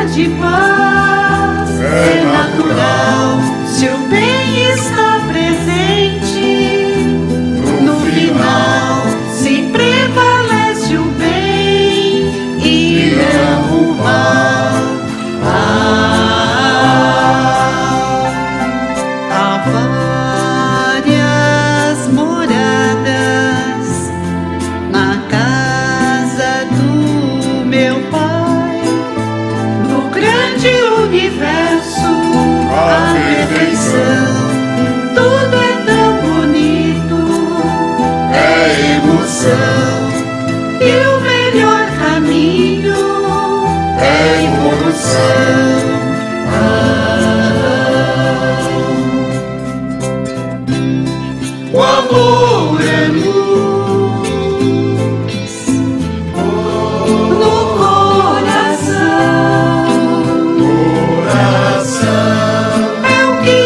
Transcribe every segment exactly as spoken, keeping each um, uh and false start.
de paz é natural se o bem está presente. No final, se prevalece o bem e não o mal. Ah, há várias moradas na casa do meu Pai. No grande universo, a perfeição, tudo é tão bonito, é emoção. E o melhor caminho é evolução. O amor é luz no coração. Coração é o que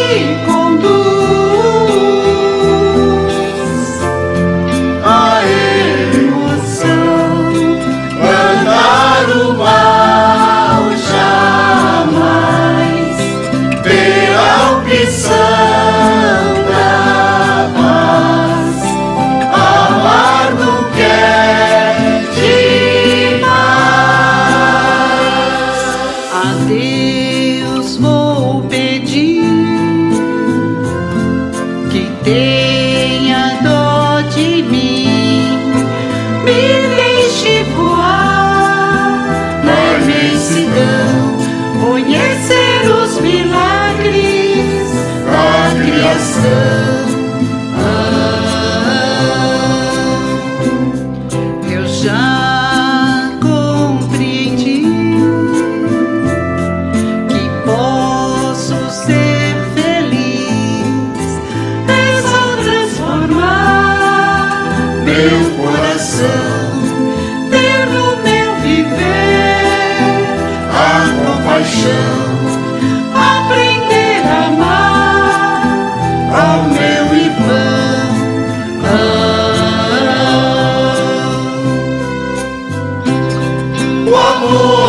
conduz a emoção. Mandar o mal jamais, ter a opção. A Deus vou pedir que tenha dó de mim, me deixe voar na imensidão, conhecer os milagres da criação. Ah, eu já meu coração, ter no meu viver a compaixão, aprender a amar ao meu irmão. Ah, o amor